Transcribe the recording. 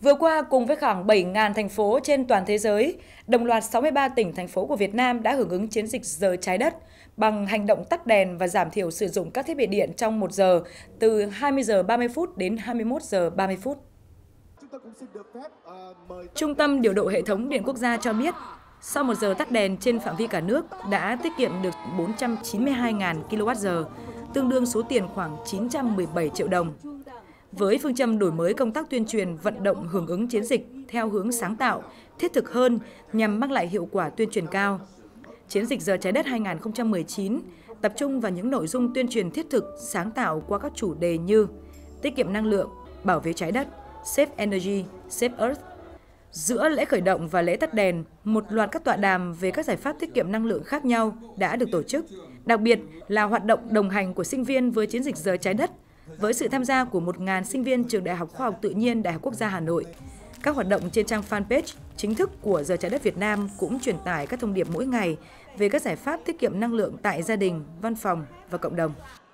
Vừa qua, cùng với khoảng 7.000 thành phố trên toàn thế giới, đồng loạt 63 tỉnh, thành phố của Việt Nam đã hưởng ứng chiến dịch Giờ Trái Đất bằng hành động tắt đèn và giảm thiểu sử dụng các thiết bị điện trong 1 giờ, từ 20 giờ 30 phút đến 21 giờ 30 phút. Trung tâm Điều độ Hệ thống Điện Quốc gia cho biết, sau 1 giờ tắt đèn trên phạm vi cả nước đã tiết kiệm được 492.000 kWh, tương đương số tiền khoảng 917 triệu đồng. Với phương châm đổi mới công tác tuyên truyền, vận động hưởng ứng chiến dịch theo hướng sáng tạo, thiết thực hơn nhằm mang lại hiệu quả tuyên truyền cao. Chiến dịch Giờ Trái Đất 2019 tập trung vào những nội dung tuyên truyền thiết thực, sáng tạo qua các chủ đề như tiết kiệm năng lượng, bảo vệ trái đất, Save Energy, Save Earth. Giữa lễ khởi động và lễ tắt đèn, một loạt các tọa đàm về các giải pháp tiết kiệm năng lượng khác nhau đã được tổ chức. Đặc biệt là hoạt động đồng hành của sinh viên với chiến dịch Giờ Trái Đất, với sự tham gia của 1.000 sinh viên Trường Đại học Khoa học Tự nhiên Đại học Quốc gia Hà Nội. Các hoạt động trên trang fanpage chính thức của Giờ Trái Đất Việt Nam cũng truyền tải các thông điệp mỗi ngày về các giải pháp tiết kiệm năng lượng tại gia đình, văn phòng và cộng đồng.